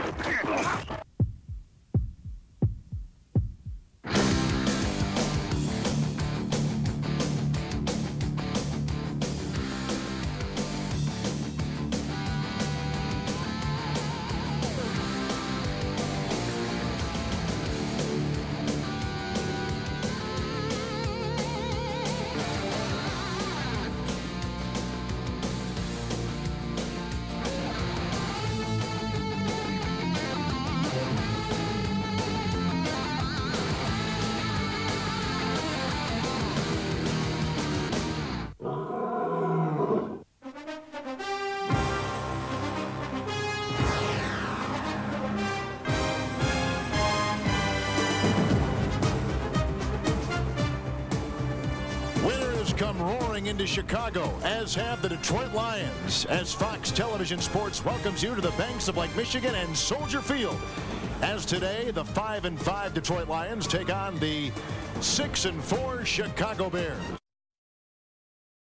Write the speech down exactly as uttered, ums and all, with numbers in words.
Come roaring into Chicago, as have the Detroit Lions, as Fox Television Sports welcomes you to the banks of Lake Michigan and Soldier Field. As today, the five and five Detroit Lions take on the six and four Chicago Bears.